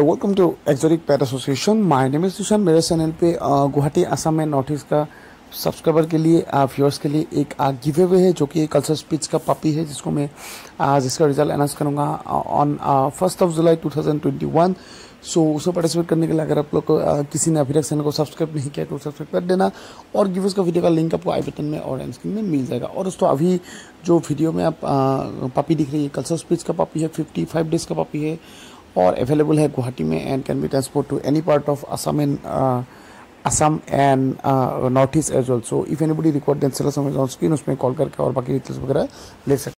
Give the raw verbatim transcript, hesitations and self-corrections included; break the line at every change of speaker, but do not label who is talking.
Welcome to exotic pet association. My name is Sushant. मेरे channel पे गुवाहाटी असम में नॉर्थ ईस्ट का सब्सक्राइबर के लिए व्यूअर्स के लिए एक गिव अवे है, जो कि कल्चर स्पीच का पपी है, जिसको मैं uh, जिसका रिजल्ट अनाउंस करूँगा on first of July two thousand twenty one. So उसे पार्टिसिपेट करने के लिए अगर आप लोग को uh, किसी ने अभी तक चैनल को सब्सक्राइब नहीं किया तो सब्सक्राइब कर देना, और गिवर्स का वीडियो का लिंक आपको आई बटन में और एंड स्क्रीन में मिल जाएगा। और दोस्तों, अभी जो वीडियो में आप पपी दिख रही है, कल्चर स्पीच का पपी है, फिफ्टी फाइव डेज का पपी है और अवेलेबल है गुवाहाटी में and can be transport to any part of Assam and Assam and north east as well. So if anybody required then sell us on screen, उसमें कॉल करके और बाकी डिटेल्स वगैरह ले सकते हैं।